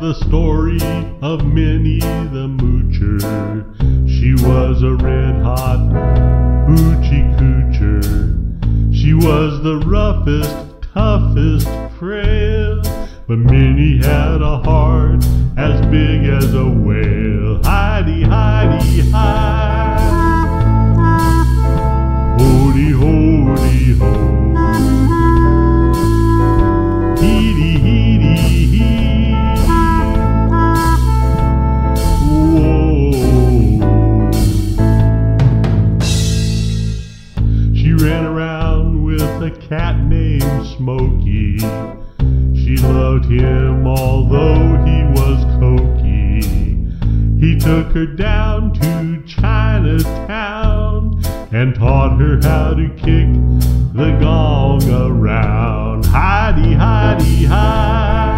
the story of Minnie the Moocher. She was a red-hot hoochie coocher. She was the roughest, toughest frail, but Minnie had a heart as big as a whale. Heidi, Heidi, hi. Hody, hody, ho. Heedy, heedy, hee. Whoa. She ran around with a cat named Smokey. She loved him although he was cokey. He took her down to Chinatown and taught her how to kick the gong around. Heidi, Heidi, hi.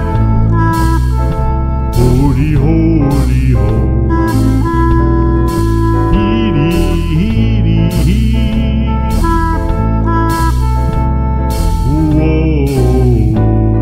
Hody, hody, ho. Heedy, heedy, hee. Whoa.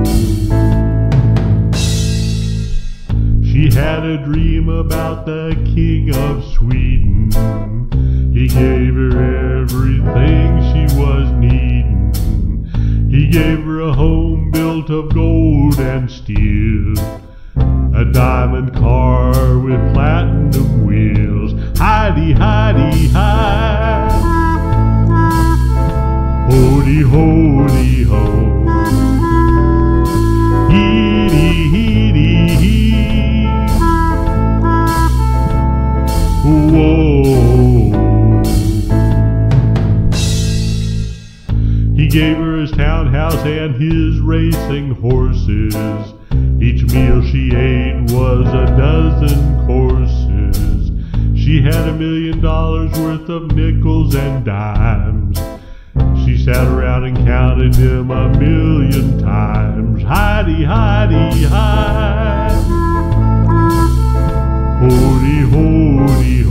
She had a dream about the King of Sweden. He gave her everything she was needing. He gave her a home built of gold and steel, a diamond car with platinum wheels. Heidi, Heidi, hi. Hody, hody, ho. Heedy, heedy, hee. Whoa. He gave her his townhouse and his racing horses. Each meal she ate was a dozen courses. She had $1 million worth of nickels and dimes. She sat around and counted them 1,000,000 times. Heidi, Heidi, hi. Hody, hody,